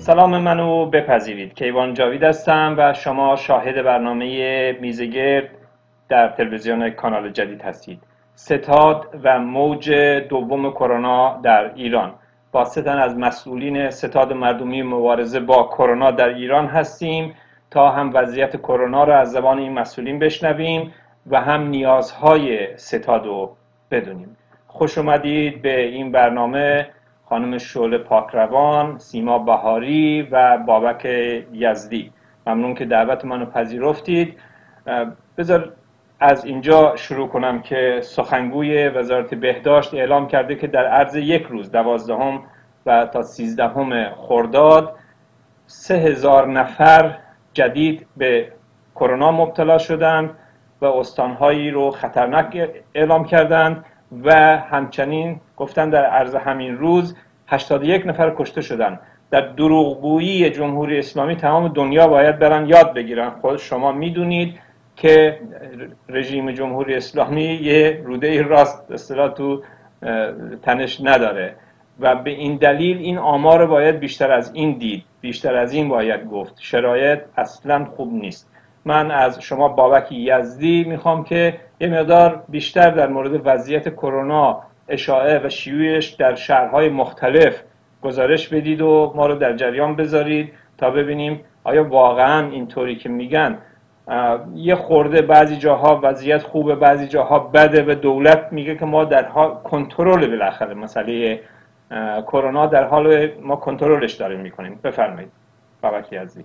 سلام منو بپذیرید. کیوان جاوید هستم و شما شاهد برنامه میزگرد در تلویزیون کانال جدید هستید. ستاد و موج دوم کرونا در ایران. با سه تن از مسئولین ستاد مردمی مبارزه با کرونا در ایران هستیم تا هم وضعیت کرونا را از زبان این مسئولین بشنویم و هم نیازهای ستاد رو بدونیم. خوش اومدید به این برنامه خانم شعله پاکروان، سیما بهاری و بابک یزدی. ممنون که دعوت منو پذیرفتید. بذار از اینجا شروع کنم که سخنگوی وزارت بهداشت اعلام کرده که در عرض یک روز 12 و تا 13 خرداد 3000 نفر جدید به کرونا مبتلا شدند و استانهایی رو خطرناک اعلام کردند و همچنین گفتن در عرض همین روز 81 نفر کشته شدند. در دروغگویی جمهوری اسلامی تمام دنیا باید برن یاد بگیرن. خود شما میدونید که رژیم جمهوری اسلامی یه روده راست اصطلاح تو تنش نداره و به این دلیل این آمار باید بیشتر از این دید، بیشتر از این باید گفت. شرایط اصلا خوب نیست. من از شما بابک یزدی میخوام که یه مقدار بیشتر در مورد وضعیت کرونا، اشاعه و شیوعش در شهرهای مختلف گزارش بدید و ما رو در جریان بذارید تا ببینیم آیا واقعا اینطوری که میگن یه خورده بعضی جاها وضعیت خوبه بعضی جاها بده و دولت میگه که ما در حال کنترل، بالاخره مسئله کرونا در حال ما کنترلش داریم میکنیم. بفرمایید بابک یزدی.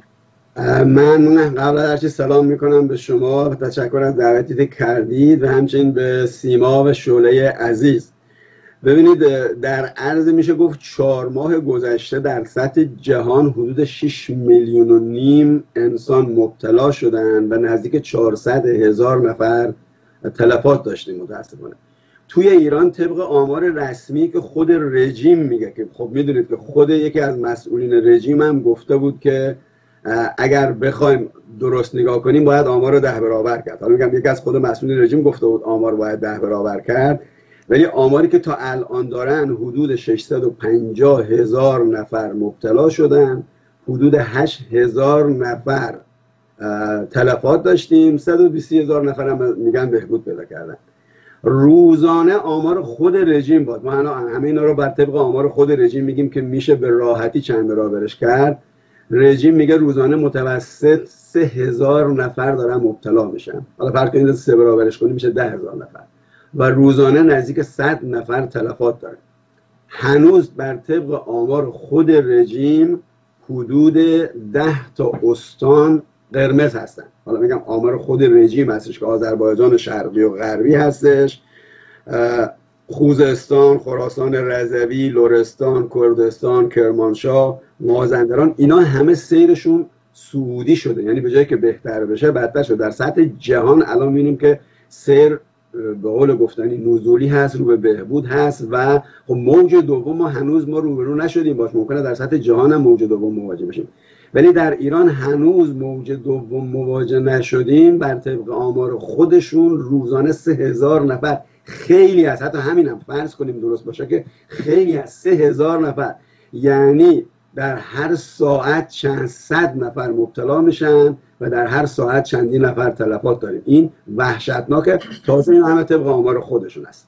من قبل از هر چیز سلام میکنم به شما و تشکر از دعوتی که کردید و همچنین به سیما و شعله عزیز. ببینید در عرض میشه گفت 4 ماه گذشته در سطح جهان حدود 6,5 میلیون انسان مبتلا شدن و نزدیک 400,000 نفر تلفات داشتیم متاسفانه. توی ایران طبق آمار رسمی که خود رژیم میگه که خب میدونید که خود یکی از مسئولین رژیم هم گفته بود که اگر بخوایم درست نگاه کنیم باید آمار رو 10 برابر کرد. حالا میگم یکی از خود مسئولین رژیم گفته بود آمار باید 10 برابر کرد، ولی آماری که تا الان دارن حدود 650,000 نفر مبتلا شدن، حدود 8,000 نفر تلفات داشتیم، 120,000 نفر هم میگن بهبود پیدا کردن. روزانه آمار خود رژیم بود، ما همه اینا رو بر طبق آمار خود رژیم میگیم که میشه به راحتی چند برابرش کرد. رژیم میگه روزانه متوسط 3,000 نفر دارن مبتلا میشن. حالا فرض کنید 3 برابرش کنیم میشه 10,000 نفر و روزانه نزدیک 100 نفر تلفات داره. هنوز بر طبق آمار خود رژیم حدود 10 تا استان قرمز هستن. حالا میگم آمار خود رژیم هستش که آذربایجان شرقی و غربی هستش، خوزستان، خراسان رضوی، لرستان، کردستان، کرمانشاه، مازندران، اینا همه سیرشون صعودی شده، یعنی به جایی که بهتر بشه بدتر شده. در سطح جهان الان می‌بینیم که سیر به قول گفتنی نزولی هست، رو به بهبود هست و خب موج دوم ما هنوز روبرو نشدیم باش. ممکنه در سطح جهان هم موج دوم مواجه بشیم، ولی در ایران هنوز موج دوم مواجه نشدیم. بر طبق آمار خودشون روزانه 3,000 نفر، خیلی از حتی همین هم فرض کنیم درست باشه که خیلی از 3,000 نفر، یعنی در هر ساعت چند صد نفر مبتلا میشن و در هر ساعت چندین نفر تلفات داریم. این وحشتناکه. تازه این همه طبق آمار خودشون است.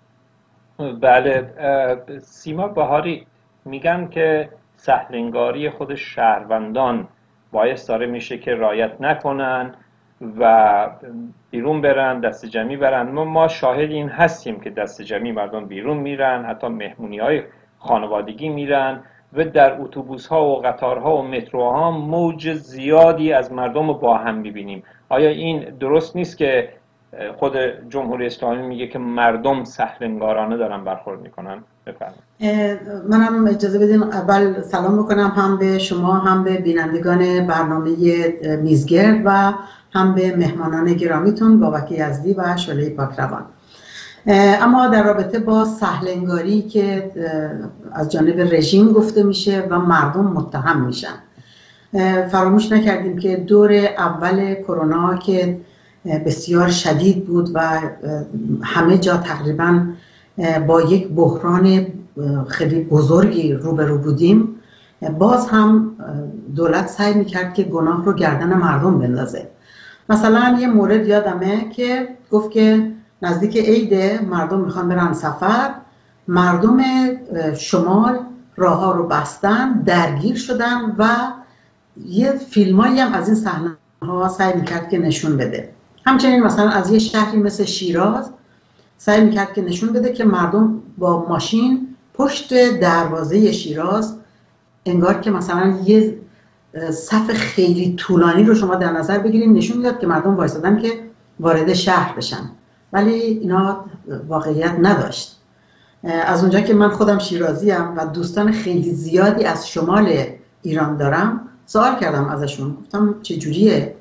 بله. سیما بهاری میگن که سهلنگاری خود شهروندان باعث داره میشه که رعایت نکنن و بیرون برن، دست جمعی برن. ما شاهد این هستیم که دست جمعی مردم بیرون میرن، حتی مهمونی های خانوادگی میرن و در اتوبوس ها و قطارها و متروها موج زیادی از مردم رو با هم میبینیم. آیا این درست نیست که خود جمهوری اسلامی میگه که مردم سهلنگارانه دارن برخورد میکنن؟ بفرمایید. منم اجازه بدین اول سلام بکنم هم به شما، هم به بینندگان برنامه میزگرد و هم به مهمانان گرامیتون بابک یزدی و شعله پاکروان. اما در رابطه با سهلنگاری که از جانب رژیم گفته میشه و مردم متهم میشن، فراموش نکردیم که دور اول کرونا که بسیار شدید بود و همه جا تقریبا با یک بحران خیلی بزرگی روبرو بودیم، باز هم دولت سعی میکرد که گناه رو گردن مردم بندازه. مثلا یه مورد یادمه که گفت که نزدیک عید مردم میخوان برن سفر، مردم شمال راه ها رو بستن، درگیر شدن و یه فیلمایی هم از این صحنه ها سعی میکرد که نشون بده. همچنین مثلا از یه شهری مثل شیراز سعی میکرد که نشون بده که مردم با ماشین پشت دروازه شیراز، انگار که مثلا یه صف خیلی طولانی رو شما در نظر بگیرید، نشون میداد که مردم وایسادن که وارد شهر بشن، ولی اینا واقعیت نداشت. از اونجا که من خودم شیرازیم و دوستان خیلی زیادی از شمال ایران دارم، سوال کردم ازشون، گفتم چجوریه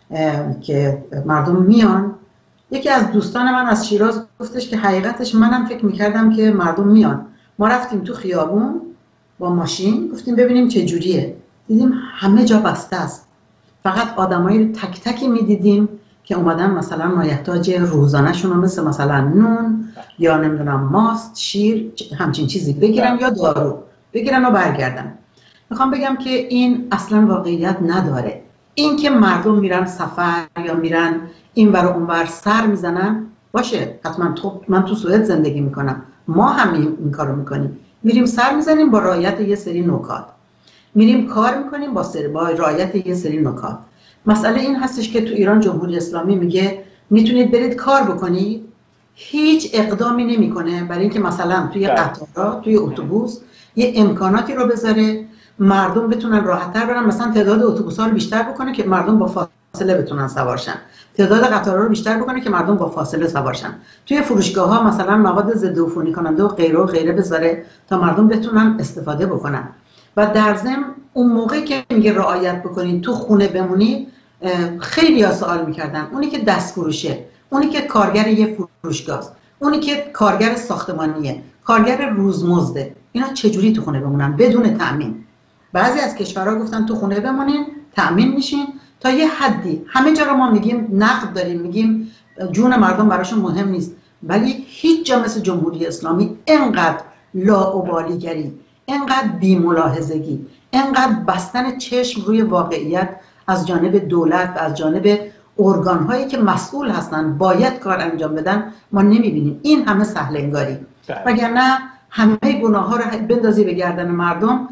که مردم میان؟ یکی از دوستان من از شیراز گفتش که حقیقتش منم فکر میکردم که مردم میان. ما رفتیم تو خیابون با ماشین، گفتیم ببینیم چجوریه، دیدیم همه جا بسته است، فقط آدمایی تک تکی میدیدیم که اومدن مثلا مایحتاج روزانه‌شون رو مثلا نون یا نمیدونم ماست، شیر، همچین چیزی بگیرن یا دارو بگیرن و برگردن. میخوام بگم که این اصلا واقعیت نداره. این که مردم میرن سفر یا میرن این ور و اون ور سر میزنن، باشه، حتما من تو سوئد زندگی میکنم، ما هم این کارو میکنیم، میریم سر میزنیم با رعایت یه سری نکات، میریم کار میکنیم با رعایت یه سری نکات. مسئله این هستش که تو ایران جمهوری اسلامی میگه میتونید برید کار بکنید، هیچ اقدامی نمیکنه برای اینکه مثلا توی قطارها، توی اتوبوس یه امکاناتی رو بذاره مردم بتونن راحت‌تر برن، مثلا تعداد اتوبوس‌ها رو بیشتر بکنه که مردم با فاصله بتونن سوار شن، تعداد قطارها رو بیشتر بکنه که مردم با فاصله سوار شن، توی فروشگاه‌ها مثلا مواد ضد عفونی کننده و غیره بذاره تا مردم بتونن استفاده بکنن. و در ضمن اون موقعی که میگه رعایت بکنید تو خونه بمونید، خیلی ها سوال میکردن اونی که دست فروشه، اونی که کارگر یه فروشگاه، اونی که کارگر ساختمانیه، کارگر روزمزده، اینا چجوری تو خونه بمونن بدون تأمین؟ بعضی از کشورها گفتن تو خونه بمونین، تأمین میشین تا یه حدی. همه جا رو ما میگیم نقد داریم، میگیم جون مردم براشون مهم نیست، ولی هیچ جا مثل جمهوری اسلامی انقدر لاابالیگری، انقدر بی‌ملاحظگی، انقدر بستن چشم روی واقعیت از جانب دولت و از جانب ارگان‌هایی که مسئول هستن باید کار انجام بدن ما نمیبینیم. این همه سهلنگاری، وگرنه همه گناه‌ها رو بندازی به گردن مردم.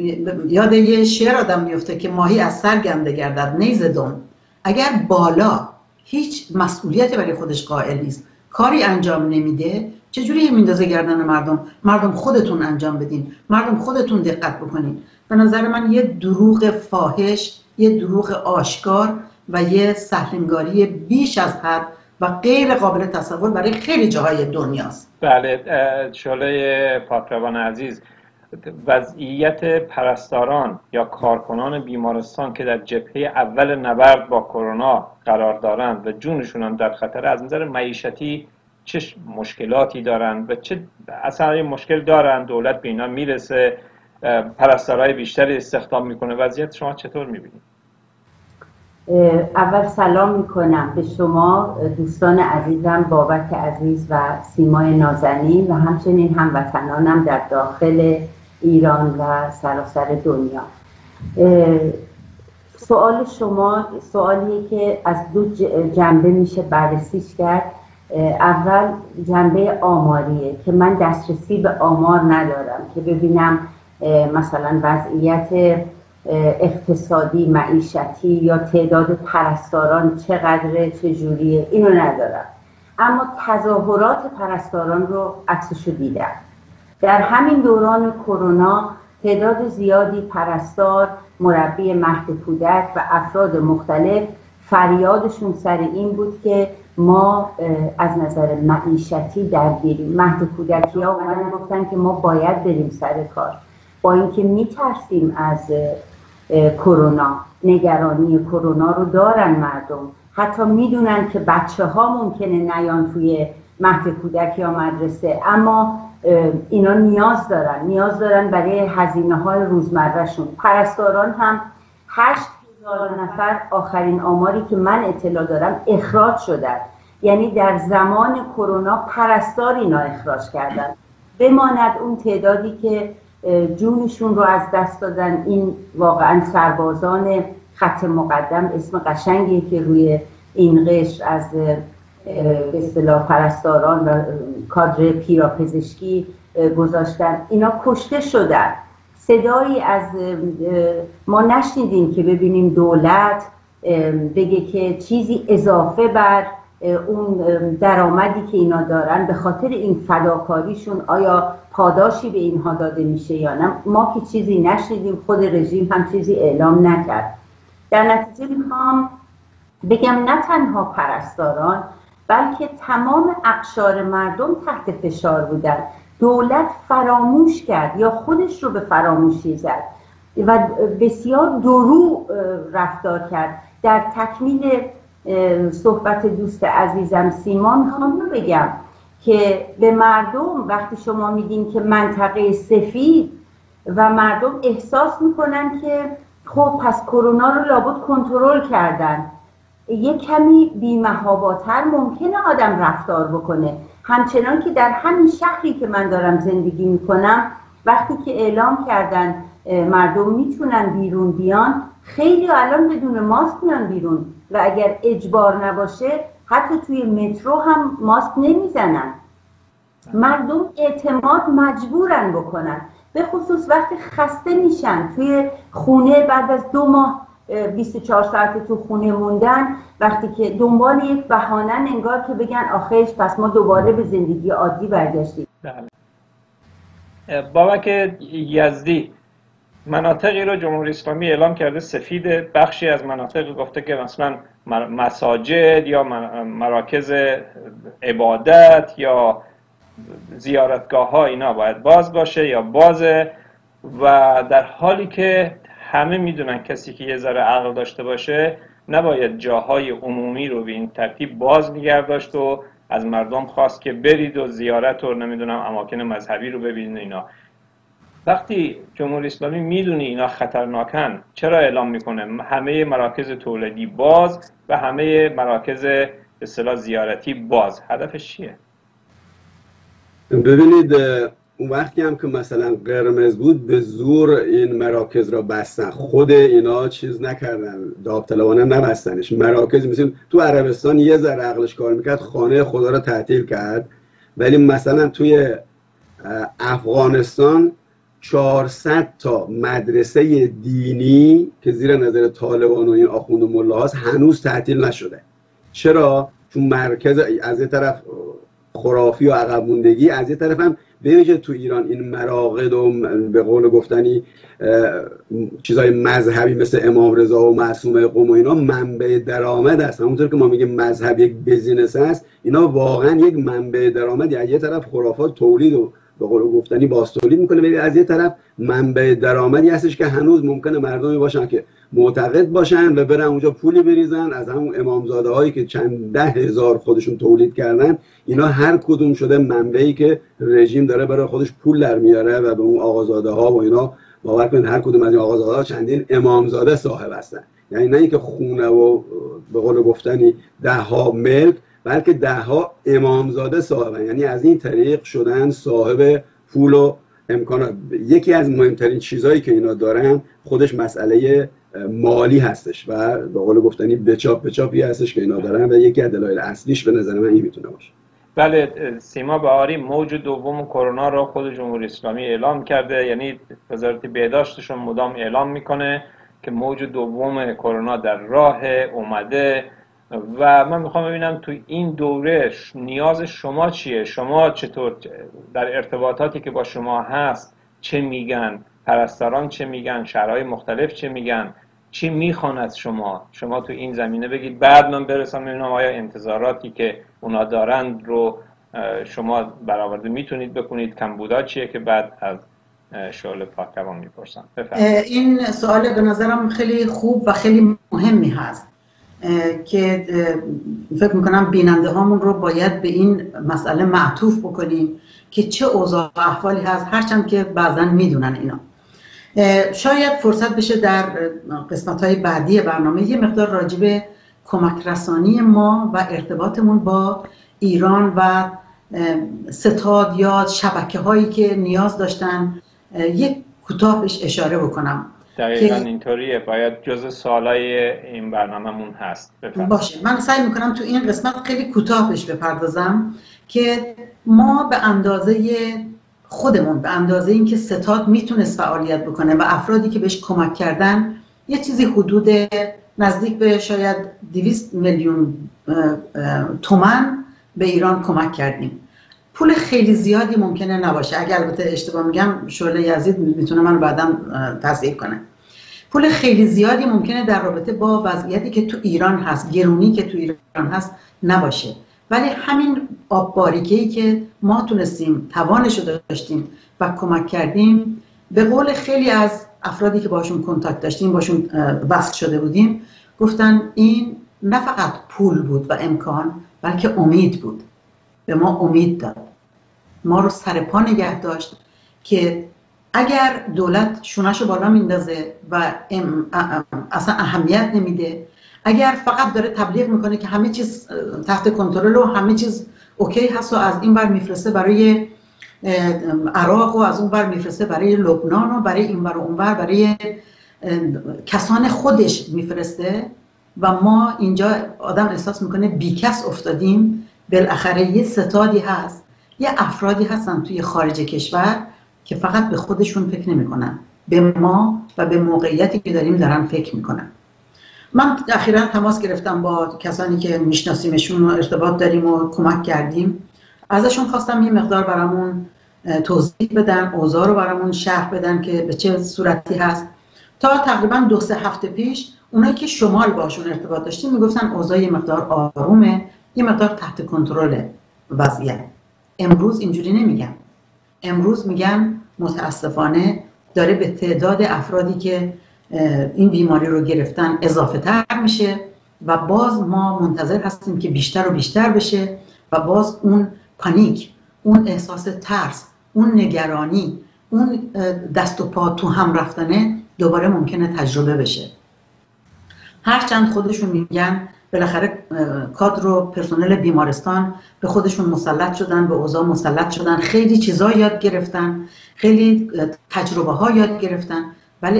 یاد یه شعر آدم میفته که ماهی از سر گنده گردد نیز دم. اگر بالا هیچ مسئولیتی برای خودش قائل نیست، کاری انجام نمیده، چجوری میندازه گردن مردم؟ مردم خودتون انجام بدین، مردم خودتون دقت بکنین. به نظر من یه دروغ فاحش، یه دروغ آشکار و یه سهلنگاری بیش از حد و غیر قابل تصور برای خیلی جاهای دنیاست. بله، شعله پاکروان عزیز، وضعیت پرستاران یا کارکنان بیمارستان که در جبهه اول نبرد با کرونا قرار دارند و جونشون هم در خطر، از نظر معیشتی چه مشکلاتی دارند و چه اصلا مشکل دارند؟ دولت به اینا میرسه؟ پرستارای بیشتری استخدام میکنه؟ وضعیت شما چطور میبینید؟ اول سلام میکنم به شما دوستان عزیزم، بابک عزیز و سیمای نازنین و همچنین هموطنانم در داخل ایران و سراسر دنیا. سوال شما سوالیه که از دو جنبه میشه بررسیش کرد. اول جنبه آماریه که من دسترسی به آمار ندارم که ببینم مثلا وضعیت اقتصادی، معیشتی یا تعداد پرستاران چقدره، چجوریه، اینو ندارم. اما تظاهرات پرستاران رو عکسشو دیدم. در همین دوران کرونا تعداد زیادی پرستار، مربی مهد کودک و افراد مختلف فریادشون سر این بود که ما از نظر معیشتی درگیریم. مهد کودکی ها اومدن گفتن که ما باید بریم سر کار، با اینکه میترسیم از کرونا، نگرانی کرونا رو دارن مردم، حتی میدونن که بچه ها ممکنه نیان توی مهد کودک یا مدرسه، اما اینا نیاز دارن برای هزینه های روزمرهشون. پرستاران هم 8,000 نفر آخرین آماری که من اطلاع دارم اخراج شدن، یعنی در زمان کرونا پرستار اینا اخراج کردن. بماند اون تعدادی که جونشون رو از دست دادن. این واقعا سربازان خط مقدم، اسم قشنگی که روی این قشر از به اصطلاح پرستاران و کادر پیراپزشکی گذاشتن، اینا کشته شدن. صدایی از ما نشنیدیم که ببینیم دولت بگه که چیزی اضافه بر اون درآمدی که اینا دارن به خاطر این فداکاریشون آیا پاداشی به اینها داده میشه یا نه. ما که چیزی نشنیدیم، خود رژیم هم چیزی اعلام نکرد. در نتیجه میخوام بگم نه تنها پرستاران بلکه تمام اقشار مردم تحت فشار بودن. دولت فراموش کرد یا خودش رو به فراموشی زد و بسیار درو رفتار کرد. در تکمیل صحبت دوست عزیزم سیما میخوام بگم که به مردم وقتی شما میگین که منطقه سفید و مردم احساس میکنن که خب پس کرونا رو لابد کنترل کردن، یک کمی بی‌محاباتر ممکنه آدم رفتار بکنه. همچنان که در همین شهری که من دارم زندگی میکنم وقتی که اعلام کردن مردم میتونن بیرون بیان، خیلی الان بدون ماسک میان بیرون و اگر اجبار نباشه حتی توی مترو هم ماسک نمیزنن. مردم اعتماد مجبورن بکنن، به خصوص وقتی خسته میشن توی خونه بعد از 2 ماه 24 ساعت تو خونه موندن، وقتی که دنبال یک بهانه انگار که بگن آخیش پس ما دوباره به زندگی عادی برگشتیم. بابک یزدی، مناطقی رو جمهوری اسلامی اعلام کرده سفید، بخشی از مناطق گفته که مثلا مساجد یا مراکز عبادت یا زیارتگاه ها اینا باید باز باشه یا بازه، و در حالی که همه میدونن کسی که یه ذره عقل داشته باشه نباید جاهای عمومی رو به این ترتیب باز نگه داشت و از مردم خواست که برید و زیارت و نمیدونم اماکن مذهبی رو ببینید اینا. وقتی جمهوری اسلامی میدونه اینا خطرناکن، چرا اعلام میکنه همه مراکز تولیدی باز و همه مراکز به اصطلاح زیارتی باز؟ هدفش چیه؟ ببینید اون وقتی هم که مثلا قرمز بود به زور این مراکز را بستن، خود اینا چیز نکردن، داوطلبانه نبستنش. مراکز مثل تو عربستان یه ذره عقلش کار میکرد، خانه خدا را تعطیل کرد، ولی مثلا توی افغانستان 400 تا مدرسه دینی که زیر نظر طالبان و این آخوند و ملاهاست هنوز تعطیل نشده. چرا؟ چون مرکز از یه طرف خرافی و عقب موندگی، از یه طرف هم ببینید تو ایران این مراقد و به قول گفتنی چیزای مذهبی مثل امام رضا و معصومه قم و اینا منبع درآمد هست. همونطور که ما میگیم مذهب یک بزینس هست، اینا واقعا یک منبع درآمدی. از یه طرف خرافات تولید و به قول گفتنی باز تولید میکنه، ولی از یه طرف منبع درآمدی هستش که هنوز ممکنه مردمی باشن که معتقد باشن و برن اونجا پولی بریزن از همون امامزاده هایی که چند 10,000 خودشون تولید کردن. اینا هر کدوم شده منبعی که رژیم داره برای خودش پول در میاره و به اون آقازاده ها و اینا باور کنید هر کدوم از این آقازاده ها چندین امامزاده صاحب هستن. یعنی نه اینکه خونه و به قول گفتنی 10 ملک، بلکه 10 امامزاده صاحبن، یعنی از این طریق شدن صاحب پول و امکانات. یکی از مهمترین چیزهایی که اینا دارن خودش مسئله مالی هستش و به قول گفتنی بچاپی هستش که اینا دارن و یکی از دلایل اصلیش به نظر من این میتونه باشه. بله، سیما بهاری، موج دوم کرونا رو خود جمهوری اسلامی اعلام کرده، یعنی وزارت بهداشتشون مدام اعلام میکنه که موج دوم کرونا در راه اومده و من میخوام ببینم تو این دوره نیاز شما چیه؟ شما چطور در ارتباطاتی که با شما هست چه میگن؟ پرستاران چه میگن؟ شهرهای مختلف چه میگن؟ چی میخوان از شما تو این زمینه بگید، بعد من برسم ببینم آیا انتظاراتی که اونا دارند رو شما برآورده میتونید بکنید، کمبودا چیه که بعد از شعله پاکروان میپرسم. این سوال به نظرم خیلی خوب و خیلی مهمی هست که فکر میکنم بیننده هامون رو باید به این مسئله معطوف بکنیم که چه اوضاع و احوالی هست، هرچند که بعضا میدونن اینا. شاید فرصت بشه در قسمت‌های بعدی برنامه یه مقدار راجع به کمک رسانی ما و ارتباطمون با ایران و ستاد یا شبکه‌هایی که نیاز داشتن یک کوتاه بهش اشاره بکنم. دقیقاً اینطوریه، باید جزء سوالای این برنامه‌مون هست. باشه، من سعی میکنم تو این قسمت خیلی کوتاه بهش بپردازم که ما به اندازه خودمون، به اندازه اینکه ستاد میتونست فعالیت بکنه و افرادی که بهش کمک کردن، یه چیزی حدود نزدیک به شاید 200 میلیون تومان به ایران کمک کردیم. پول خیلی زیادی ممکنه نباشه، اگر البته اشتباه میگم شعله یزید میتونه من بعداً تصحیح کنه. پول خیلی زیادی ممکنه در رابطه با وضعیتی که تو ایران هست، گرونی که تو ایران هست نباشه، ولی همین آب باریکه‌ای که ما تونستیم توانش رو داشتیم و کمک کردیم، به قول خیلی از افرادی که باشون کنتاکت داشتیم، باشون وصل شده بودیم، گفتن این نه فقط پول بود و امکان، بلکه امید بود. به ما امید داد، ما رو سر پا نگه داشت که اگر دولت شونه‌شو بالا میندازه و اصلا اهمیت نمیده، اگر فقط داره تبلیغ میکنه که همه چیز تحت کنترل و همه چیز اوکی هست و از این بر میفرسته برای عراق و از اون بر میفرسته برای لبنان و برای این بر و اون بر برای کسان خودش میفرسته و ما اینجا آدم احساس میکنه بیکس افتادیم، بالاخره یه ستادی هست، یه افرادی هستن توی خارج کشور که فقط به خودشون فکر نمیکنن، به ما و به موقعیتی که دارن فکر میکنن. من اخیراً تماس گرفتم با کسانی که میشناسیمشون و ارتباط داریم و کمک کردیم، ازشون خواستم یه مقدار برامون توضیح بدن، اوضاع رو برامون شرح بدن که به چه صورتی هست. تا تقریباً 2-3 هفته پیش اونایی که شمال باشون ارتباط داشتیم میگفتن اوضاع یه مقدار آرومه، یه مقدار تحت کنترل وضعیت. امروز اینجوری نمیگن. امروز میگن متاسفانه داره به تعداد افرادی که این بیماری رو گرفتن اضافه تر میشه و باز ما منتظر هستیم که بیشتر و بیشتر بشه و باز اون پانیک، اون احساس ترس، اون نگرانی، اون دست و پا تو هم رفتنه دوباره ممکنه تجربه بشه. هرچند خودشون میگن بالاخره کادر و پرسنل بیمارستان به خودشون مسلط شدن، به اوضاع مسلط شدن، خیلی چیزا یاد گرفتن، خیلی تجربه ها یاد گرفتن، ولی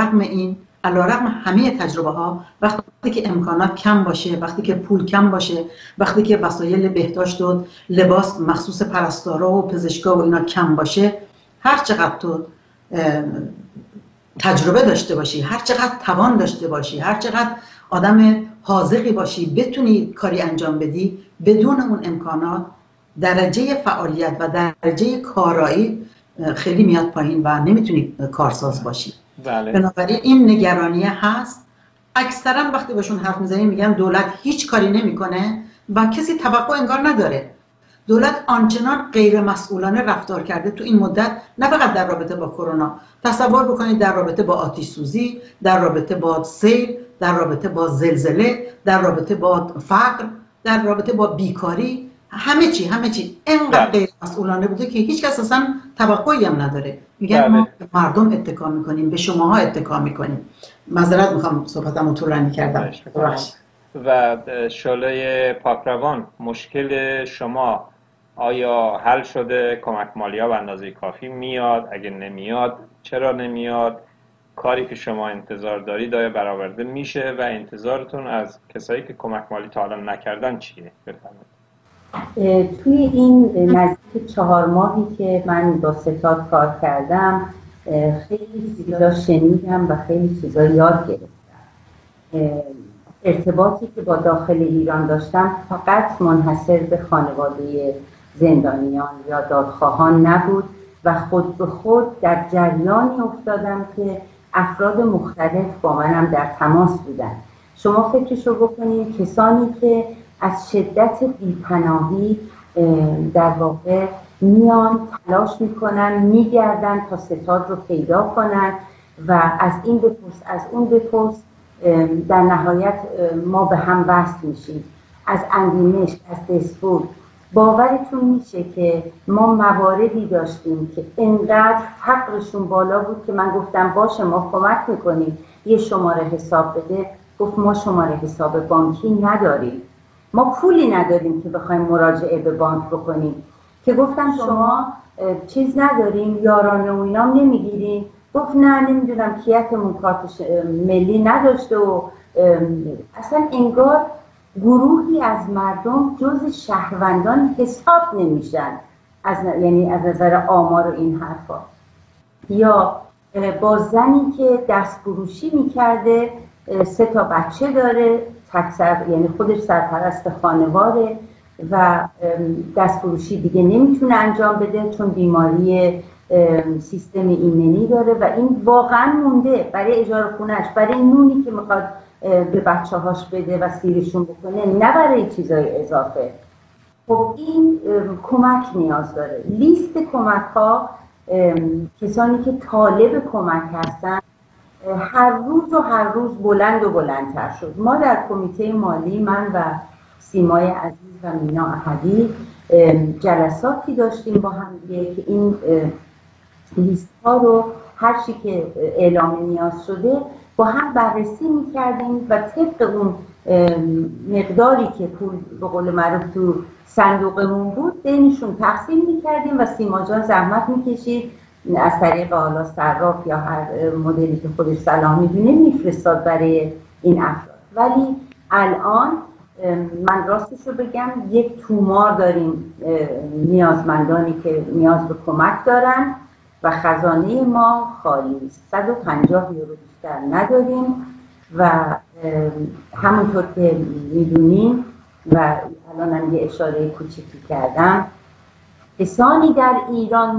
علیرغم همه تجربه ها، وقتی که امکانات کم باشه، وقتی که پول کم باشه، وقتی که وسایل بهداشت و لباس مخصوص پرستارا و پزشکا و اینا کم باشه، هر چقدر تو تجربه داشته باشی، هر چقدر توان داشته باشی، هر چقدر آدم حاذقی باشی، بتونی کاری انجام بدی، بدون اون امکانات درجه فعالیت و درجه کارایی خیلی میاد پایین و نمیتونی کارساز باشی. بله. بنابراین این نگرانیه هست. اکثرا وقتی باشون حرف میزنیم میگن دولت هیچ کاری نمیکنه و کسی توقع انگار نداره. دولت آنچنان غیر مسئولانه رفتار کرده تو این مدت، نه فقط در رابطه با کرونا، تصور بکنید در رابطه با آتش سوزی، در رابطه با سیل، در رابطه با زلزله، در رابطه با فقر، در رابطه با بیکاری، همه چی اینقدر غیر مسئولانه بوده که هیچ کس اصلا توقعی هم نداره. میگن ما به مردم اتکا میکنیم، به شماها اتکا میکنیم. معذرت میخوام صحبتمو طولانی کردم. و شعله پاکروان، مشکل شما آیا حل شده؟ کمک مالی ها به اندازه کافی میاد؟ اگه نمیاد چرا نمیاد؟ کاری که شما انتظار دارید آیا برآورده میشه و انتظارتون از کسایی که کمک مالی تا حالا نکردن چیه؟ بفرمایید. توی این نزدیک 4 ماهی که من با ستاد کار کردم خیلی چیزا شنیدم و خیلی چیزا یاد گرفتم. ارتباطی که با داخل ایران داشتم فقط منحصر به خانواده زندانیان یا دادخواهان نبود و خود به خود در جریانی افتادم که افراد مختلف با منم در تماس بودن. شما فکرشو بکنید کسانی که از شدت بی‌پناهی در واقع میان تلاش میکنن، میگردن تا ستاد رو پیدا کنن و از این بپرس از اون بپرس، در نهایت ما به هم وصل میشیم. از اندیمشک، از دسفور، باورتون میشه که ما مواردی داشتیم که انقدر فقرشون بالا بود که من گفتم باشه ما کمک میکنیم، یه شماره حساب بده. گفت ما شماره حساب بانکی نداریم، ما پولی نداریم که بخوایم مراجعه به بانک بکنیم. که گفتم شما چیز نداریم، یارانه و اینام نمیگیریم؟ گفت نه نمیدونم کیتمون کارت ملی نداشته و اصلا انگار گروهی از مردم جز شهروندان حساب نمیشن یعنی از نظر آمار و این حرفا. یا با زنی که دست فروشی میکرده 3 تا بچه داره، یعنی خودش سرپرست خانواده و دست فروشی دیگه نمیتونه انجام بده چون بیماری سیستم ایمنی داره و این واقعا مونده برای اجاره خونهش، برای نونی که میخواد به بچه هاش بده و سیرشون بکنه، نه برای چیزای اضافه. خب این کمک نیاز داره. لیست کمک ها، کسانی که طالب کمک هستن هر روز بلند و بلندتر شد. ما در کمیته مالی، من و سیمای عزیز و مینا احدی جلساتی داشتیم با هم دیگه که این لیست ها رو هر چی که اعلام نیاز شده با هم بررسی میکردیم و طبق اون مقداری که پول به قول معروف تو صندوقمون بود بینشون تقسیم میکردیم و سیما جان زحمت میکشید از طریق حالا صراف یا هر مدلی که خودش صلاح میدونه میفرستاد برای این افراد. ولی الان من راستش رو بگم 1 تومار داریم نیازمندانی که نیاز به کمک دارن و خزانه ما خالی است. 150 یورو بیشتر نداریم و همونطور که میدونیم و الان هم یه اشاره کوچیکی کردم، کسانی در ایران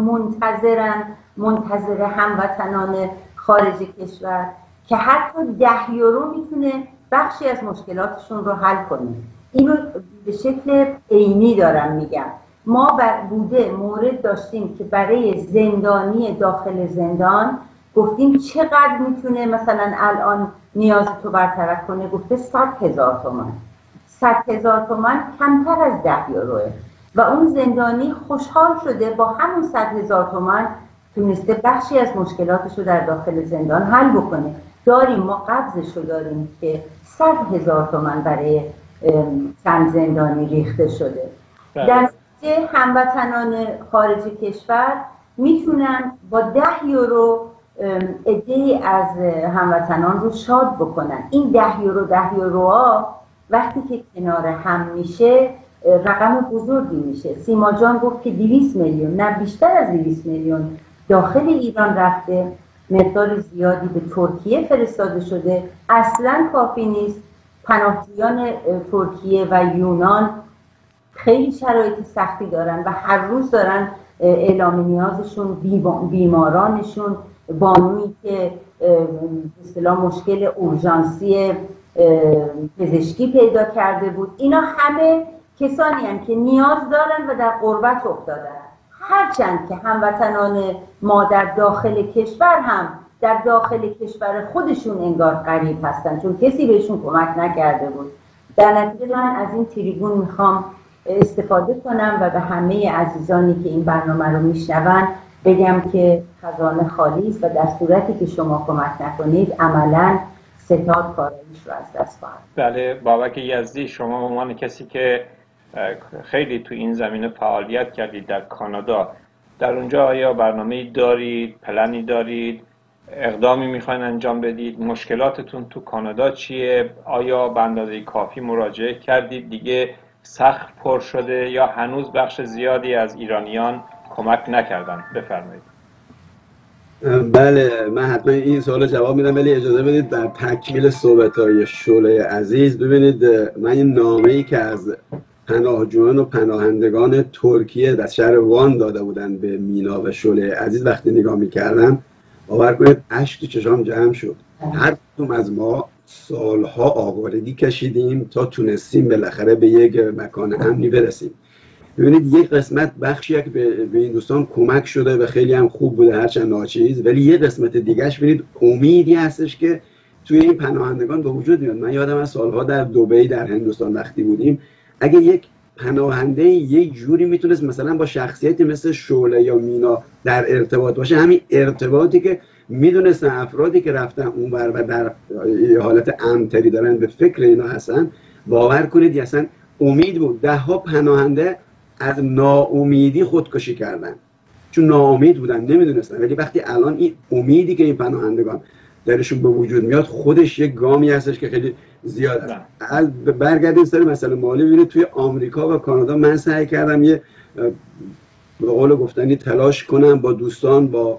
منتظر هموطنان خارج کشور که حتی 10 یورو میتونه بخشی از مشکلاتشون رو حل کنه. اینو به شکل عینی دارم میگم. ما مورد داشتیم که برای زندانی داخل زندان گفتیم چقدر میتونه مثلا الان نیاز تو برطرف کنه، گفته 100,000 تومان. 100,000 تومان کمتر از 10 یوروه و اون زندانی خوشحال شده با همون 100,000 تومان تونسته بخشی از مشکلاتش رو در داخل زندان حل بکنه. ما قبضش رو داریم که 100,000 تومان برای چند زندانی ریخته شده. در نتیجه هموطنان خارج کشور میتونن با 10 یورو عده‌ای از هموطنان رو شاد بکنن. این 10 یوروها وقتی که کنار هم میشه رقم بزرگی میشه. سیما جان گفت که 200 میلیون، نه بیشتر از 200 میلیون داخل ایران رفته، مقدار زیادی به ترکیه فرستاده شده. اصلا کافی نیست. پناهجویان ترکیه و یونان خیلی شرایط سختی دارن و هر روز دارن اعلام نیازشون، بیمارانشون، بانویی که به اصطلاح مشکل اورژانسی پزشکی پیدا کرده بود، اینا همه کسانی هستند که نیاز دارن و در غربت افتادن. هرچند که هموطنان ما در داخل کشور هم در داخل کشور خودشون انگار غریب هستن چون کسی بهشون کمک نکرده بود. در نتیجه من از این تریبون میخوام استفاده کنم و به همه عزیزانی که این برنامه رو میشنون بگم که خزانه خالی است و در صورتی که شما کمک نکنید عملاً ستاد کاراییش رو از دست خواهد. بله، بابک یزدی، شما به عنوان کسی که خیلی تو این زمینه فعالیت کردید در کانادا، در اونجا آیا برنامه‌ای دارید، پلنی دارید، اقدامی میخواین انجام بدید؟ مشکلاتتون تو کانادا چیه؟ آیا به اندازه کافی مراجعه کردید؟ دیگه سقف پر شده یا هنوز بخش زیادی از ایرانیان کمک نکردن؟ بفرمایید. بله، من حتما این سوال جواب میدم، ولی اجازه بدید در تکمیل صحبت‌های شعله عزیز ببینید من این نامه‌ای که از پناهجویان و پناهندگان ترکیه در شهر وان داده بودن به مینا و شعله عزیز وقتی نگاه میکردم باور کنید اشک تو چشام جمع شد. هر کدوم از ما سالها آوارگی کشیدیم تا تونستیم بالاخره به یک مکان امنی برسیم. ببینید یک قسمت بخشی که به این دوستان کمک شده و خیلی هم خوب بوده هرچند ناچیز، ولی یه قسمت دیگهش ببینید امیدی هستش که توی این پناهندگان به وجود میاد. من یادم از سالها در دبی در هندوستان وقتی بودیم، اگه یک پناهنده یک جوری میتونست مثلا با شخصیتی مثل شعله یا مینا در ارتباط باشه، همین ارتباطی که میدونستن افرادی که رفتن اونور و در حالت امن‌تری دارن به فکر اینا هستن، باور کنید اصلا امید بود. 10 پناهنده از ناامیدی خودکشی کردن. چون ناامید بودن، نمیدونستن. ولی وقتی الان این امیدی که این پناهندگان درشون به وجود میاد خودش یک گامی هستش که خیلی زیاد است. برگردیم سر مسئله مالی. ببینید توی آمریکا و کانادا من سعی کردم یه به قول گفتنی تلاش کنم با دوستان، با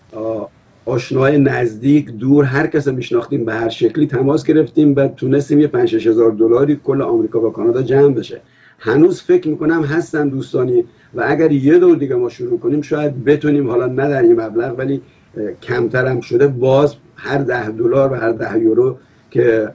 آشنای نزدیک دور، هر کس میشناختیم به هر شکلی تماس گرفتیم و تونستیم یه 5-6 هزار دلاری کل آمریکا و کانادا جمع بشه. هنوز فکر میکنم هستن دوستانی و اگر یه دور دیگه ما شروع کنیم شاید بتونیم، حالا نه در این مبلغ ولی کمتر هم شده، باز هر $10 و هر 10 یورو که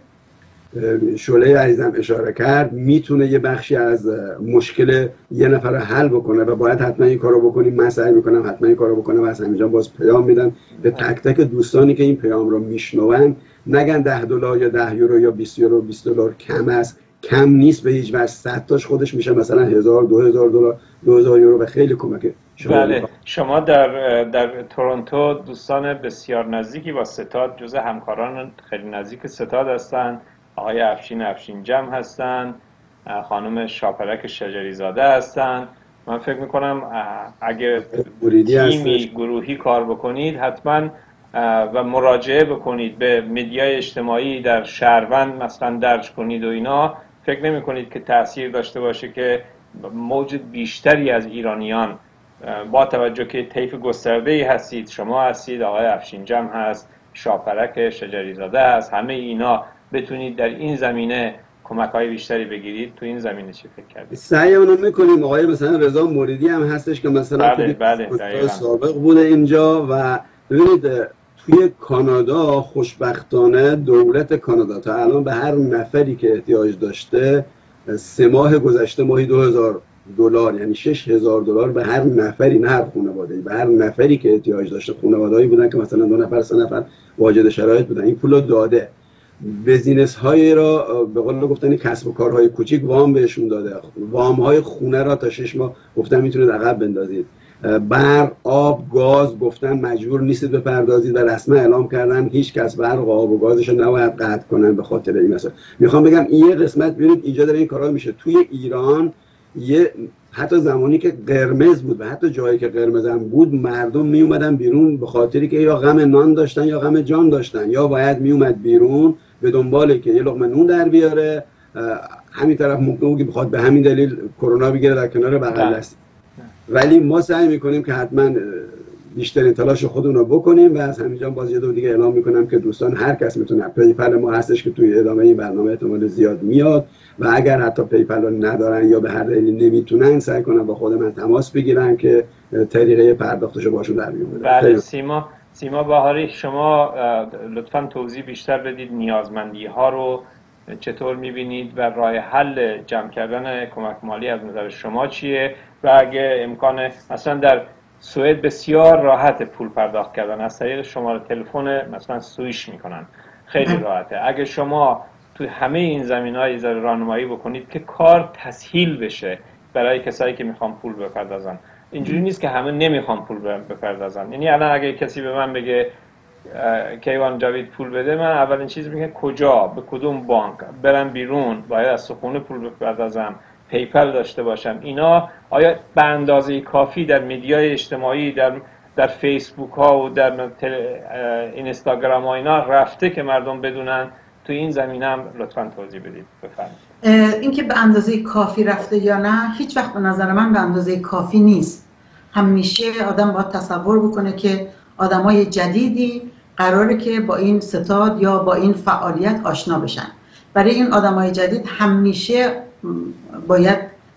شعله عزیزم اشاره کرد میتونه یه بخشی از مشکل یه نفر رو حل بکنه و باید حتما این کارو بکنیم. من سعی میکنم حتما این کارو بکنم و از همینجا باز پیام میدم به تک تک دوستانی که این پیام رو میشنون، نگن $10 یا 10 یورو یا 20 یورو 20 دلار کم است. کم نیست به هیچ وجه. 100 تاش خودش میشه مثلا 1000 2000 دلار 2000 یورو و خیلی کمک شما. بله، شما در تورنتو دوستان بسیار نزدیکی با ستاد، جزء همکاران خیلی نزدیک ستاد هستند. آقای افشین جمع هستند، خانم شاپرک شجری زاده هستند. من فکر میکنم اگر تیمی گروهی کار بکنید حتما و مراجعه بکنید به مدیای اجتماعی در شهروند مثلا درج کنید و اینا، فکر نمی کنید که تأثیر داشته باشه که موج بیشتری از ایرانیان، با توجه که طیف گسترده‌ای هستید، شما هستید، آقای افشین جمع هست، شاپرک شجری زاده هست، همه اینا بتونید در این زمینه کمک‌های بیشتری بگیرید. تو این زمینه چی فکر کردید؟ سعی اونو می‌کنیم. آقای مثلا رضا موریدی هم هستش که مثلا بله سابق بوده اینجا. و ببینید توی کانادا خوشبختانه دولت کانادا تا الان به هر نفری که احتیاج داشته 3 ماه گذشته ماهی $2000 یعنی $6000 به هر نفری، نه هر خانواده‌ای، به هر نفری که احتیاج داشته. خانواده‌ای بودن که مثلا 2 نفر 3 نفر واجد شرایط بودن، این پولو داده. بزینس هایی را به قول گفتن کسب و کارهای کوچیک وام بهشون داده. وام های خونه را تا 6 ماه گفتن میتونید عقب بندازید. برق، آب، گاز گفتن مجبور نیستید بپردازید و رسما اعلام کردن هیچ کس برق و آب و گازش رو نباید قطع کنن به خاطر این مسئله. میخوام بگم این یه قسمت ببینید اینجا داره این کارا میشه. توی ایران یه حتی زمانی که قرمز بود و حتی جایی که قرمز هم بود، مردم می اومدن بیرون به خاطری که یا غم نان داشتن یا غم جان داشتن، یا باید می اومد بیرون به دنباله که یه لقمه نون در بیاره. همین طرف ممکنه که بخواد به همین دلیل کرونا بگیره در کنار بغل دست. ولی ما سعی میکنیم که حتما بیشترین تلاش خودمون رو بکنیم. و از همینجا باز یه دور دیگه اعلام میکنم که دوستان هر کس میتونه، پیپل ما هستش که توی ادامه این برنامه احتمال زیاد میاد و اگر حتی پیپل رو ندارن یا به هر دلیلی نمیتونن سعی کنن با خود من تماس بگیرن که طریقه پرداختشو باشون در میون بدم. بله، سیما بهاری، شما لطفاً توضیح بیشتر بدید نیازمندی ها رو چطور میبینید و راه حل جمع کردن کمک مالی از نظر شما چیه؟ و اگه امکانه مثلا در سوئد بسیار راحت پول پرداخت کردن، از طریق شماره تلفن مثلا سوئیش میکنن، خیلی راحته. اگه شما تو همه این زمینه‌های ذره راهنمایی بکنید که کار تسهیل بشه برای کسایی که میخوان پول بپردازن. اینجوری نیست که همه نمیخوان پول بپردازن. یعنی الان اگه کسی به من بگه کیوان جاوید پول بده، من اولین چیز میگم کجا، به کدوم بانک برم بیرون، باید از سخونه پول بپردازم، پیپل داشته باشم. اینا آیا به اندازه کافی در مدیای اجتماعی، در فیسبوک ها و در اینستاگرام ها اینا رفته که مردم بدونن؟ تو این زمینه هم لطفاً توضیح بدید. بفرمایید. اینکه به اندازه کافی رفته یا نه، هیچ وقت به نظر من به اندازه کافی نیست. همیشه آدم باید تصور بکنه که آدمای جدیدی قراره که با این ستاد یا با این فعالیت آشنا بشن. برای این آدمای جدید همیشه باید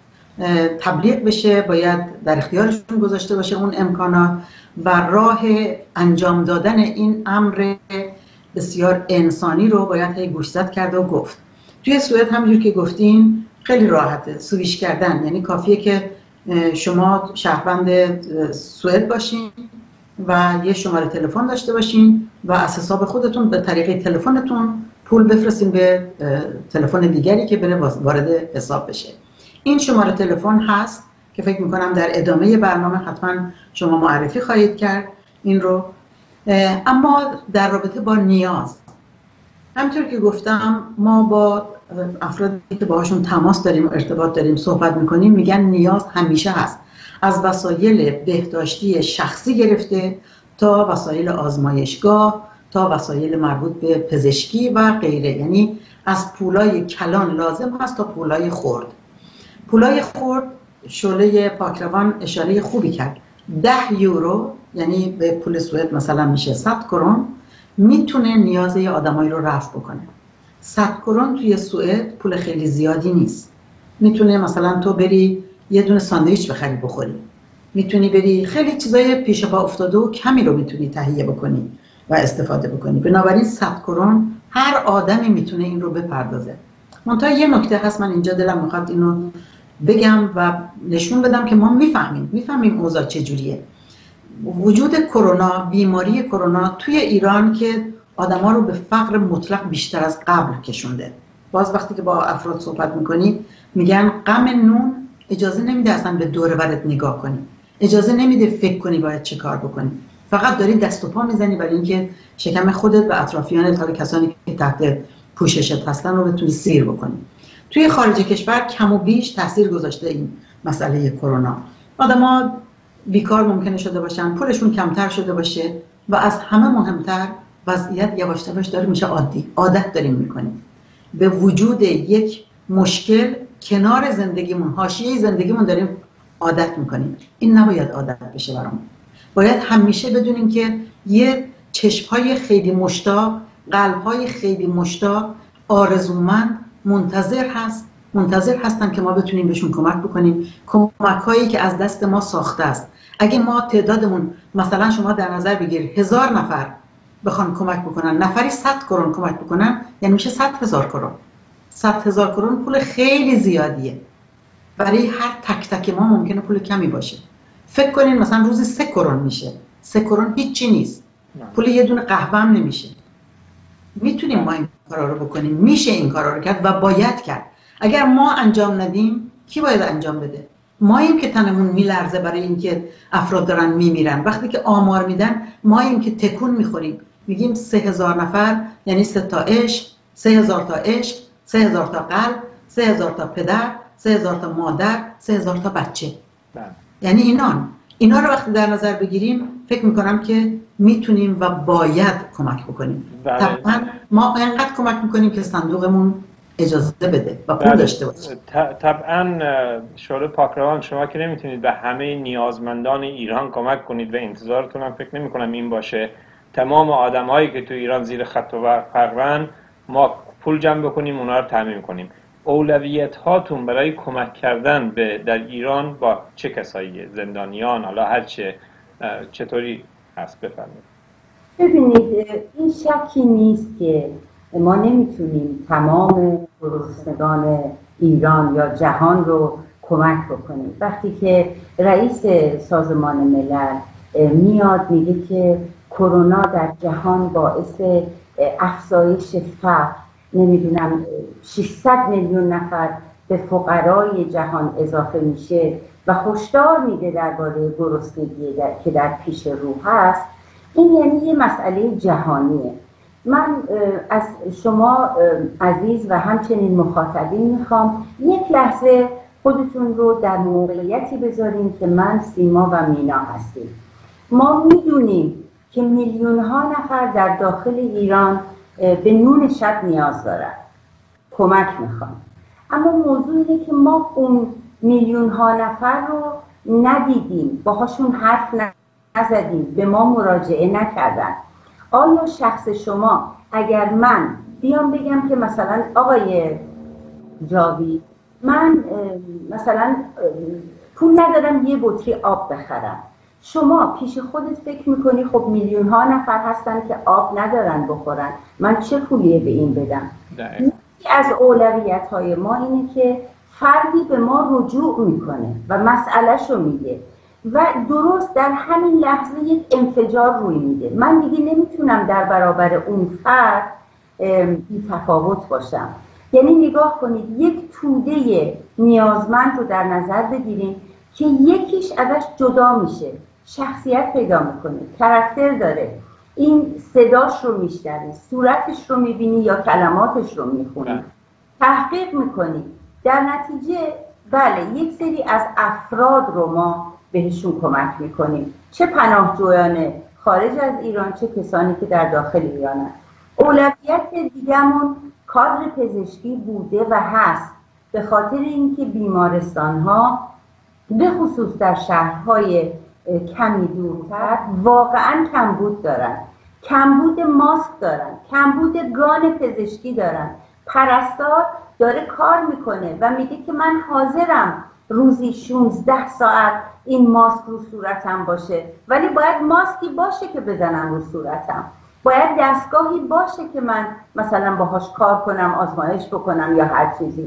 تبلیغ بشه، باید در اختیارشون گذاشته باشه اون امکانات و راه انجام دادن این امر بسیار انسانی رو باید گوشزد کرد و گفت. توی سوئد همونجور که گفتین خیلی راحته سویش کردن، یعنی کافیه که شما شهروند سوئد باشین و یه شماره تلفن داشته باشین و از حساب خودتون به طریق تلفنتون پول بفرستین به تلفن دیگری که بره وارد حساب بشه. این شماره تلفن هست که فکر میکنم در ادامه برنامه حتما شما معرفی خواهید کرد این رو. اما در رابطه با نیاز، همطور که گفتم ما با افرادی که باهاشون تماس داریم و ارتباط داریم صحبت میکنیم میگن نیاز همیشه هست، از وسایل بهداشتی شخصی گرفته تا وسایل آزمایشگاه تا وسایل مربوط به پزشکی و غیره. یعنی از پولای کلان لازم هست تا پولای خرد. پولای خرد شعله پاکروان اشاره خوبی کرد. 10 یورو یعنی به پول سوئد مثلا میشه 100 کرون، میتونه نیاز یه آدمایی رو رفع بکنه. 100 کرون توی سوئد پول خیلی زیادی نیست. میتونه مثلا تو بری یه دونه ساندویچ بخری بخوری، میتونی بری خیلی چیزای پیش پا افتاده و کمی رو میتونی تهیه بکنی و استفاده بکنی. بنابراین 100 کرون هر آدمی میتونه این رو بپردازه. منتها یه نکته هست، من اینجا دلم میخواد اینو بگم و نشون بدم که ما میفهمیم اوضاع چجوریه. وجود کرونا، بیماری کرونا توی ایران که آدما رو به فقر مطلق بیشتر از قبل کشونده. باز وقتی که با افراد صحبت میکنی میگن غم نون اجازه نمیده اصلا به دور و برت نگاه کنی، اجازه نمیده فکر کنی باید چه کار بکنی، فقط داری دست و پا میزنی برای اینکه شکم خودت و اطرافیانت، حالا کسانی که تحت پوششت هستن رو بتونی سیر بکنی. توی خارج کشور کم و بیش تاثیر گذاشته این مسئله کرونا. آدما بیکار ممکنه شده باشن، پولشون کمتر شده باشه و از همه مهمتر وضعیت یواش یواش داره میشه عادی. عادت داریم میکنیم به وجود یک مشکل کنار زندگیمون، حاشیه زندگیمون داریم عادت میکنیم. این نباید عادت بشه برامون. باید همیشه بدونیم که یه چشم‌های خیلی مشتاق، قلب‌های خیلی مشتاق، آرزومند منتظر هستن که ما بتونیم بهشون کمک بکنیم. کمک‌هایی که از دست ما ساخته است. اگه ما تعدادمون مثلا شما در نظر بگیر 1000 نفر بخوان کمک بکنن، نفری 100 کرون کمک بکنن، یعنی میشه 100,000 کرون. 100,000 کرون پول خیلی زیادیه. برای هر تک تک ما ممکنه پول کمی باشه. فکر کنین مثلا روزی 3 کرون میشه. 3 کرون هیچی نیست. پول یه دونه قهوه هم نمیشه. میتونیم ما این کارا رو بکنیم، میشه این کارا رو کرد و باید کرد. اگر ما انجام ندیم کی باید انجام بده؟ ماییم که تنمون میلرزه برای اینکه افراد دارن میمیرن. وقتی که آمار میدن ماییم که تکون میخوریم، میگیم 3000 نفر یعنی 3 تا عشق، 3000 تا عشق، 3000 تا قلب، 3000 تا پدر، 3000 تا مادر، 3000 تا بچه. یعنی اینا رو وقتی در نظر بگیریم فکر میکنم که میتونیم و باید کمک بکنیم. طبعا ما اینقدر کمک میکنیم که صندوقمون اجازه بده و پول داشته باشه. طبعا شعله پاکروان، شما که نمیتونید به همه نیازمندان ایران کمک کنید و انتظارتون هم فکر نمیکنم این باشه تمام آدمایی که تو ایران زیر خط و فقرن ما پول جمع بکنیم اونا رو تامین کنیم. اولویت هاتون برای کمک کردن در ایران با چه کساییه؟ زندانیان، حالا هر چطوری هست؟ بفرمایید. ببینید این شکی نیست که ما نمیتونیم تمام گرسنگان ایران یا جهان رو کمک بکنیم. وقتی که رئیس سازمان ملل میاد میگه که کرونا در جهان باعث افزایش فقر، نمیدونم 600 میلیون نفر به فقرای جهان اضافه میشه و هشدار میده درباره گرسنگی که در پیش رو هست، این یعنی یه مسئله جهانیه. من از شما عزیز و همچنین مخاطبین میخوام یک لحظه خودتون رو در موقعیتی بذارین که من، سیما و مینا هستیم. ما میدونیم که میلیون ها نفر در داخل ایران به نون شب نیاز دارن، کمک میخوان. اما موضوع اینه که ما اون میلیون ها نفر رو ندیدیم، باهاشون حرف نزدیم، به ما مراجعه نکردن. آیا شخص شما اگر من بیام بگم که مثلا آقای جاوید من مثلا پول ندارم یه بطری آب بخرم، شما پیش خودت فکر میکنی خب میلیون ها نفر هستن که آب ندارن بخورن، من چه پولیه به این بدم؟ یکی از اولویت های ما اینه که فردی به ما رجوع میکنه و مسئلهش رو میگه و درست در همین لحظه یک انفجار روی میده. من دیگه نمیتونم در برابر اون فرد بی تفاوت باشم. یعنی نگاه کنید، یک توده نیازمند رو در نظر بگیریم که یکیش ازش جدا میشه، شخصیت پیدا میکنه، کاراکتر داره، این صداش رو میشنوی، صورتش رو میبینی یا کلماتش رو میخونی، تحقیق میکنیم. در نتیجه بله یک سری از افراد رو ما بهشون کمک میکنیم، چه پناهجویان خارج از ایران چه کسانی که در داخل ایرانن. اولویت دیگه‌مون کادر پزشکی بوده و هست، به خاطر اینکه بیمارستان‌ها به خصوص در شهرهای کمی دورتر واقعاً کمبود دارن، کمبود ماسک دارن، کمبود گان پزشکی دارن. پرستار داره کار میکنه و میگه که من حاضرم روزی 16 ساعت این ماسک رو صورتم باشه، ولی باید ماسکی باشه که بزنم رو صورتم، باید دستگاهی باشه که من مثلا باهاش کار کنم، آزمایش بکنم یا هر چیزی.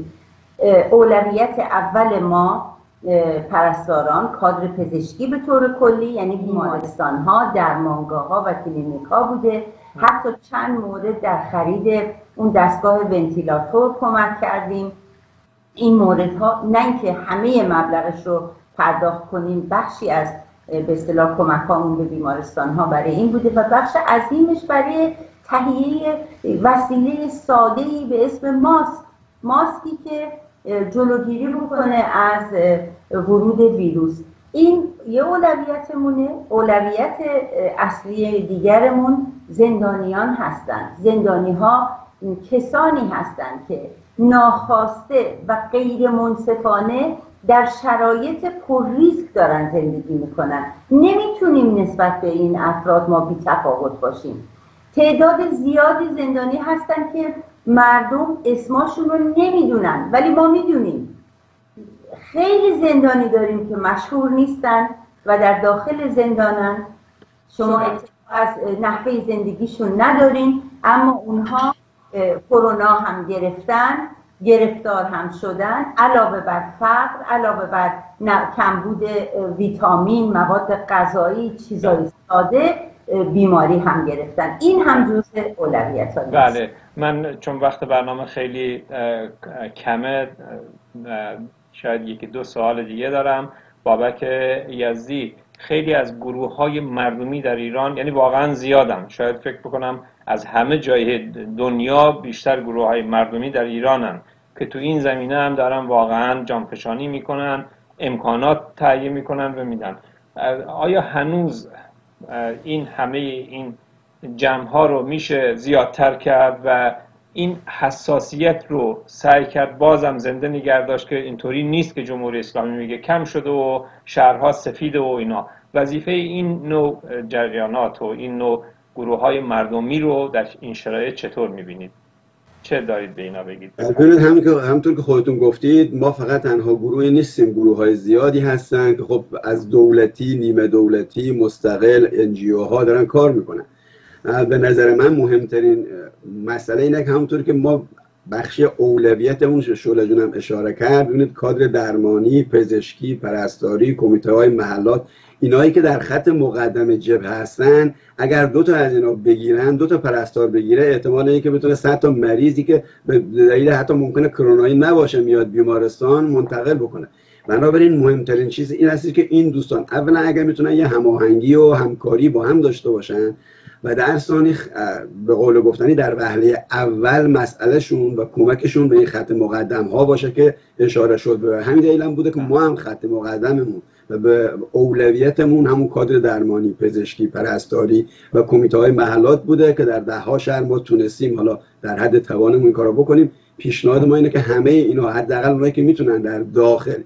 اولویت اول ما پرستاران، کادر پزشکی به طور کلی، یعنی بیمارستان ها، درمانگاه ها و کلینیک ها بوده. حتی چند مورد در خرید اون دستگاه ونتیلاتور کمک کردیم. این موردها نه اینکه همه مبلغش رو پرداخت کنیم، بخشی از به اصطلاح کمک هامون به بیمارستان ها برای این بوده و بخش عظیمش برای تهیه وسیله ساده‌ای به اسم ماسکی که جلوگیری بکنه از ورود ویروس. این یه اولویتمونه. اولویت اصلی دیگرمون زندانیان هستند. زندانی ها کسانی هستند که ناخواسته و غیر منصفانه در شرایط پر ریسک دارن زندگی میکنن. نمیتونیم نسبت به این افراد ما بی تفاوت باشیم. تعداد زیادی زندانی هستن که مردم اسماشون رو نمیدونن ولی ما میدونیم. خیلی زندانی داریم که مشهور نیستن و در داخل زندانن، شما اطلاع از نحوه زندگیشون ندارین، اما اونها کرونا هم گرفتن، گرفتار هم شدن، علاوه بر فقر، علاوه بر کمبود ویتامین، مواد غذایی، چیزای ساده، بیماری هم گرفتن. این هم جزء اولویت‌ها است. بله، من چون وقت برنامه خیلی کمه، شاید یکی دو سوال دیگه دارم. بابک یزدی، خیلی از گروه‌های مردمی در ایران، یعنی واقعا زیادن، شاید فکر بکنم از همه جای دنیا بیشتر گروه‌های مردمی در ایرانن که تو این زمینه هم دارن واقعا جانفشانی میکنن، امکانات تهیه میکنن و میدن. آیا هنوز این همه این جمع‌ها رو میشه زیادتر کرد و این حساسیت رو سعی کرد بازم زنده نگه داشت که اینطوری نیست که جمهوری اسلامی میگه کم شده و شهرها سفید و اینا؟ وظیفه این نوع جریانات و این نوع گروه‌های مردمی رو در این شرایط چطور میبینید؟ چه دارید به اینا بگید؟ همونطور که خودتون گفتید، ما فقط تنها گروهی نیستیم، گروه‌های زیادی هستن که خب از دولتی، نیمه دولتی، مستقل، NGO ها دارن کار میکنن. به نظر من مهمترین مسئله اینه که همونطور که ما بخشی اولویتمون شعله جونم اشاره کرد، ببینید کادر درمانی، پزشکی، پرستاری، کمیته‌های محلات، اینایی که در خط مقدم جبهه هستن، اگر دو تا از اینا بگیرن، دو تا پرستار بگیره، احتمال اینه که بتونه 100 تا مریضی که به دلیل حتی ممکنه کرونایی نباشه میاد بیمارستان منتقل بکنه. بنابراین مهمترین چیز این است که این دوستان اولا اگر میتونن یه هماهنگی و همکاری با هم داشته باشن و در ثانی به قول گفتنی در وهله اول مسئلهشون و کمکشون به این خط مقدم ها باشه که اشاره شد. به همین دلیل هم بوده که ما هم خط مقدممون و به اولویتمون همون کادر درمانی، پزشکی، پرستاری و کمیته های محلات بوده که در 10 شهر ما تونستیم حالا در حد توانمون این کارو بکنیم. پیشنهاد ما اینه که همه اینا، حداقل اونایی که میتونن در داخل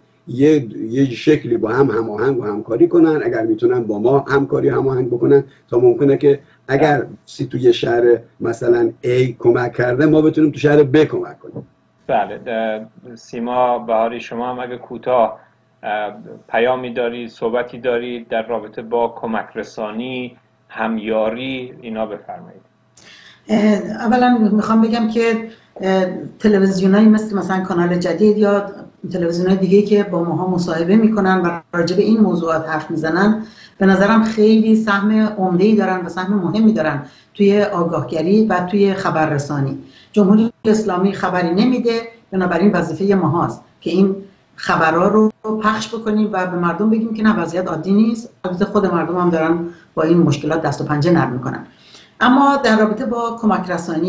یه شکلی با هم هماهنگ و همکاری کنن، اگر میتونن با ما همکاری هماهنگ بکنن تا ممکنه که اگر توی شهر مثلا A کمک کرده ما بتونیم تو شهر B کمک کنیم. بله، سیما بهاری، شما هم اگه کوتاه پیامی دارید، صحبتی دارید در رابطه با کمک رسانی، همیاری، اینا بفرمایید. اولا میخوام بگم که تلویزیونایی مثلا کانال جدید یا تلویزیونای دیگه که با ماها مصاحبه میکنن و راجع به این موضوعات حرف میزنن، به نظرم خیلی سهم عمده‌ای دارن و سهم مهمی دارن توی آگاهگری و توی خبررسانی. جمهوری اسلامی خبری نمیده، بنابراین وظیفه ماهاست که این خبرها رو پخش بکنیم و به مردم بگیم که نه، وضعیت عادی نیست. البته خود مردم هم دارن با این مشکلات دست و پنجه نرم میکنن. اما در رابطه با کمک رسانی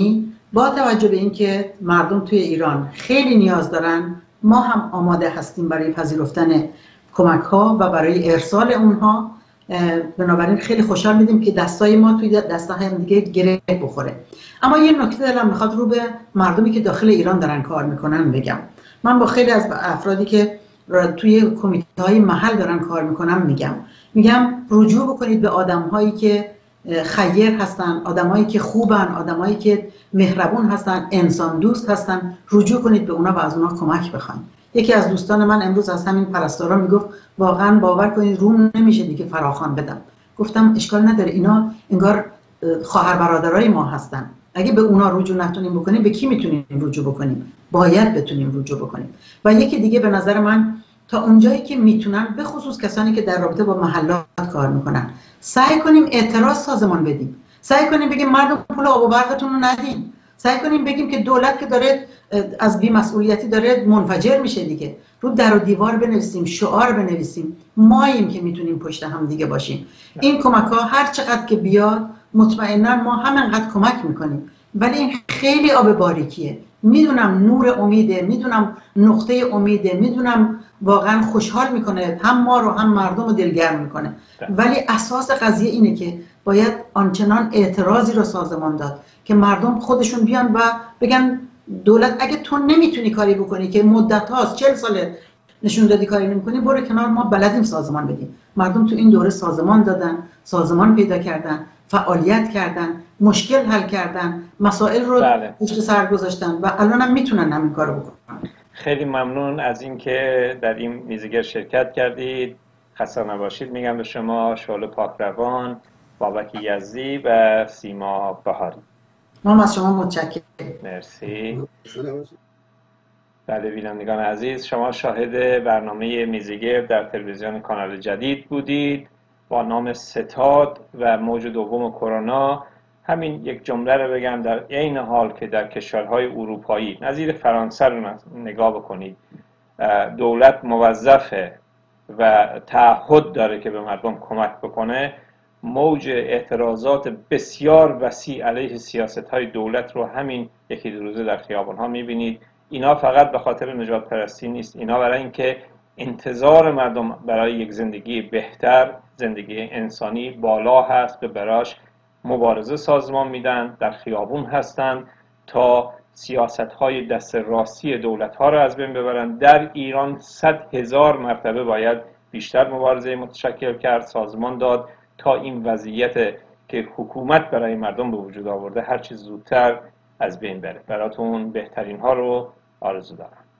با توجه به اینکه مردم توی ایران خیلی نیاز دارن، ما هم آماده هستیم برای پذیرفتن کمک ها و برای ارسال اونها. بنابراین خیلی خوشحال میدیم که دستای ما توی دستای هم دیگه گره بخوره. اما یه نکته دلم میخواد رو به مردمی که داخل ایران دارن کار میکنن بگم. من با خیلی از افرادی که توی کمیته های محل دارن کار میکنن میگم رجوع بکنید به آدم‌هایی که خیر هستن، آدمایی که خوبن، آدمایی که مهربون هستن، انسان دوست هستن. رجوع کنید به اونا و از اونا کمک بخواید. یکی از دوستان من امروز از همین پرستارا میگفت واقعا باور کنید روم نمیشه دیگه فراخوان بدم. گفتم اشکال نداره، اینا انگار خواهر برادرای ما هستن. اگه به اونا رجوع نتونیم بکنیم به کی میتونیم رجوع بکنیم؟ باید بتونیم رجوع بکنیم. و یکی دیگه به نظر من تا اونجایی که میتونن، به خصوص کسانی که در رابطه با محلات کار میکنن، سعی کنیم اعتراض سازمان بدیم. سعی کنیم بگیم مردم پول آب و برقتون رو ندین. سعی کنیم بگیم که دولت که داره از بی‌مسئولیتی داره منفجر میشه دیگه. رو در و دیوار بنویسیم، شعار بنویسیم، ماییم که میتونیم پشت هم دیگه باشیم. این کمک ها هر چقدر که بیاد مطمئنا ما همینقدر کمک میکنیم. ولی این خیلی آب باریکیه. میدونم نور امیده، میدونم نقطه امیده، میدونم واقعا خوشحال میکنه هم ما رو هم مردم رو دلگرم میکنه. ولی اساس قضیه اینه که باید آنچنان اعتراضی رو سازمان داد که مردم خودشون بیان و بگن دولت اگه تو نمیتونی کاری بکنی که مدت هاست 40 ساله نشون دادی کاری نمیکنی، برو کنار، ما بلدیم سازمان بدیم. مردم تو این دوره سازمان دادن، سازمان پیدا کردن، فعالیت کردن، مشکل حل کردن، مسائل رو پشت سر گذاشتن و الان هم میتونن همین کارو بکنن. خیلی ممنون از اینکه در این میزگرد شرکت کردید. خسته نباشید میگم به شما، شعله پاکروان، بابک یزدی و سیما بهاری. ما از شما متشکرم. مرسی. بله بینندگان عزیز، شما شاهد برنامه میزگرد در تلویزیون کانال جدید بودید با نام ستاد و موج دوم کرونا. همین یک جمله رو بگم، در عین حال که در کشورهای اروپایی نظیر فرانسه رو نگاه بکنید، دولت موظفه و تعهد داره که به مردم کمک بکنه، موج اعتراضات بسیار وسیع علیه سیاست‌های دولت رو همین یکی دو روزه در خیابان‌ها می‌بینید. اینا فقط به خاطر نجات پرستی نیست، اینا برای اینکه انتظار مردم برای یک زندگی بهتر، زندگی انسانی بالا هست، به براش مبارزه سازمان میدن، در خیابون هستن تا سیاست‌های دست راستی دولت‌ها رو از بین ببرن. در ایران 100,000 مرتبه باید بیشتر مبارزه متشکل کرد، سازمان داد تا این وضعیت که حکومت برای مردم به وجود آورده هر چیز زودتر از بین بره. براتون بهترین ها رو آرزو دارم.